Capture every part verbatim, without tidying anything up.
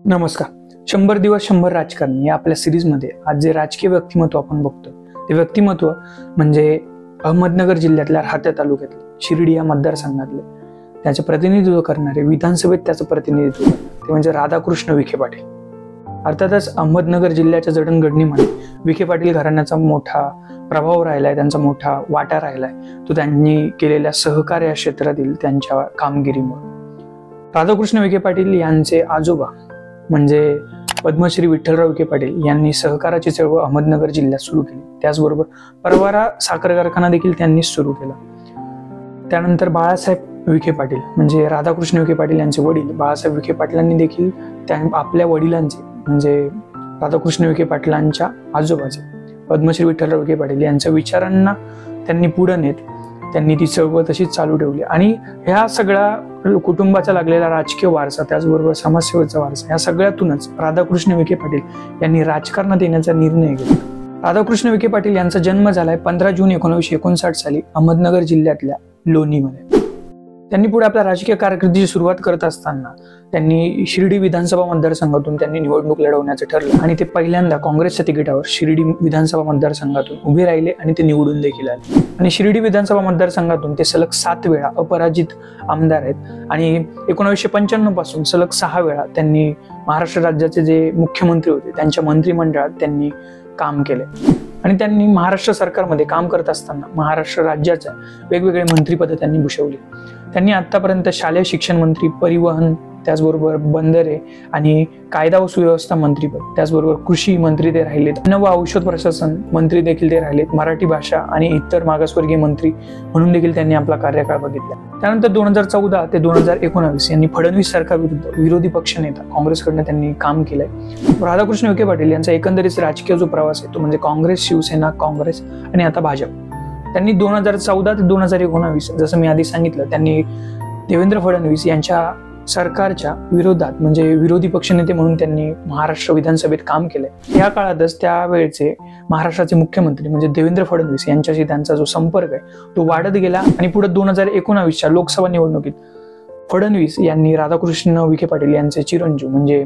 नमस्कार. शंभर दिवस शंभर राजकारणी या आपल्या सिरीजमध्ये आज जे राजकीय व्यक्तिमत्व आपण बघतो ते व्यक्तिमत्व म्हणजे अहमदनगर जिल्ह्यातल्या राहत्या तालुक्यातले शिर्डी या मतदारसंघातले त्याचे प्रतिनिधित्व करणारे विधानसभेत त्याचं प्रतिनिधित्व करणारे ते म्हणजे राधाकृष्ण विखे पाटील. अर्थातच अहमदनगर जिल्ह्याच्या जडणघडणीमध्ये विखे पाटील घराण्याचा मोठा प्रभाव राहिलाय, त्यांचा मोठा वाटा राहिलाय तो त्यांनी केलेल्या सहकार्य क्षेत्रातील त्यांच्या कामगिरीमुळे. राधाकृष्ण विखे पाटील यांचे आजोबा म्हणजे पद्मश्री विठ्ठलराव विखे पाटील यांनी सहकाराची चळवळ अहमदनगर जिल्ह्यात सुरू केली. त्याचबरोबर परवारा साखर कारखाना देखील त्यांनीच सुरू केला. त्यानंतर बाळासाहेब विखे पाटील म्हणजे राधाकृष्ण विखे पाटील यांचे वडील बाळासाहेब विखे पाटलांनी देखील त्या आपल्या वडिलांचे म्हणजे राधाकृष्ण विखे पाटलांच्या आजोबाचे पद्मश्री विठ्ठलराव विखे पाटील यांच्या विचारांना त्यांनी पुढे नेत त्यांनी ती चळवळ तशीच चालू ठेवली आणि ह्या सगळ्या कुटुंबाचा लागलेला राजकीय वारसा त्याचबरोबर समाजसेवेचा वारसा या सगळ्यातूनच राधाकृष्ण विखे पाटील यांनी राजकारणात येण्याचा निर्णय घेतला. राधाकृष्ण विखे पाटील यांचा जन्म झालाय पंधरा जून एकोणीसशे एकोणसाठ साली अहमदनगर जिल्ह्यातल्या लोणीमध्ये. त्यांनी पुढे आपल्या राजकीय कारकिर्दीची सुरुवात करत असताना त्यांनी शिर्डी विधानसभा मतदारसंघातून त्यांनी निवडणूक लढवण्याचं ठरलं आणि ते पहिल्यांदा काँग्रेसच्या तिकिटावर शिर्डी विधानसभा मतदारसंघातून उभे राहिले आणि ते निवडून देखील आले. आणि शिर्डी विधानसभा मतदारसंघातून ते सलग सात वेळा अपराजित आमदार आहेत आणि एकोणीसशे पंच्याण्णव पासून सलग सहा वेळा त्यांनी महाराष्ट्र राज्याचे जे मुख्यमंत्री होते त्यांच्या मंत्रिमंडळात त्यांनी काम केले. आणि त्यांनी महाराष्ट्र सरकारमध्ये काम करत असताना महाराष्ट्र राज्याच्या वेगवेगळे मंत्रिपद त्यांनी भूषवली. त्यांनी आतापर्यंत शालेय शिक्षण मंत्री, परिवहन, त्याचबरोबर बंदरे आणि कायदा व सुव्यवस्था मंत्रीपद, त्याचबरोबर कृषी मंत्री ते राहिलेत, अन्न व औषध प्रशासन मंत्री देखील ते राहिलेत, मराठी भाषा आणि इतर मागासवर्गीय मंत्री म्हणून देखील त्यांनी आपला कार्यकाळ बघितला. त्यानंतर दोन हजार चौदा ते दोन हजार एकोणावीस यांनी फडणवीस सरकार विरुद्ध विरोधी पक्षनेता काँग्रेसकडनं त्यांनी काम केलंय. राधाकृष्ण विखे पाटील यांचा एकंदरीत राजकीय जो प्रवास आहे तो म्हणजे काँग्रेस, शिवसेना, काँग्रेस आणि आता भाजप. त्यांनी दोन हजार चौदा ते दोन हजार एकोणावीस जसं मी आधी सांगितलं त्यांनी देवेंद्र फडणवीस यांच्या सरकारच्या विरोधात म्हणजे विरोधी पक्षनेते म्हणून त्यांनी महाराष्ट्र विधानसभेत काम केलंय. या काळातच त्यावेळेचे महाराष्ट्राचे मुख्यमंत्री म्हणजे देवेंद्र फडणवीस यांच्याशी त्यांचा जो संपर्क आहे तो वाढत गेला आणि पुढे दोन हजार एकोणावीसच्या लोकसभा निवडणुकीत फडणवीस यांनी राधाकृष्ण विखे पाटील यांचे चिरंजीव म्हणजे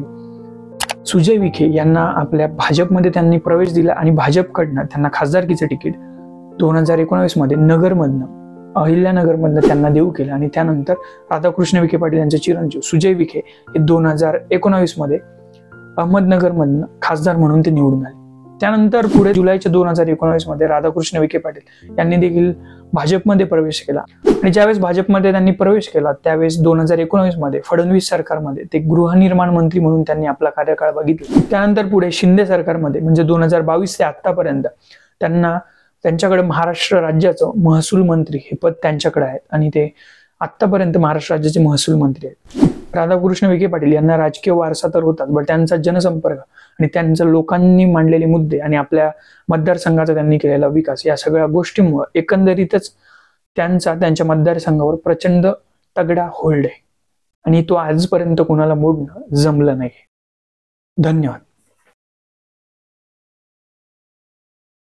सुजय विखे यांना आपल्या भाजपमध्ये त्यांनी प्रवेश दिला आणि भाजपकडनं त्यांना खासदारकीचं तिकीट दोन हजार एकोणावीस मध्ये नगरमधनं अहिल्यानगरमधनं त्यांना देऊ केलं आणि त्यानंतर राधाकृष्ण विखे पाटील यांचे चिरंजीव सुजय विखे हे दोन हजार एकोणावीस मध्ये अहमदनगरमधनं खासदार म्हणून ते निवडून आले. त्यानंतर पुढे जुलैच्या दोन हजार एकोणावीस मध्ये राधाकृष्ण विखे पाटील यांनी देखील भाजपमध्ये प्रवेश केला आणि ज्यावेळेस भाजपमध्ये त्यांनी प्रवेश केला त्यावेळेस दोन हजार एकोणावीस मध्ये फडणवीस सरकारमध्ये ते गृहनिर्माण मंत्री म्हणून त्यांनी आपला कार्यकाळ बघितला. त्यानंतर पुढे शिंदे सरकारमध्ये म्हणजे दोन हजार बावीस ते आतापर्यंत त्यांना त्यांच्याकडे महाराष्ट्र राज्याचं महसूल मंत्री हे पद त्यांच्याकडे आहे आणि ते आतापर्यंत महाराष्ट्र राज्याचे महसूल मंत्री आहेत. राधाकृष्ण विखे पाटील यांना राजकीय वारसा तर होतात पण त्यांचा जनसंपर्क आणि त्यांच्या लोकांनी मांडलेले मुद्दे आणि आपल्या मतदारसंघाचा त्यांनी केलेला विकास या सगळ्या गोष्टींमुळे एकंदरीतच त्यांचा त्यांच्या मतदारसंघावर प्रचंड तगडा होल्ड आहे आणि तो आजपर्यंत कोणाला मोडणं जमलं नाही. धन्यवाद.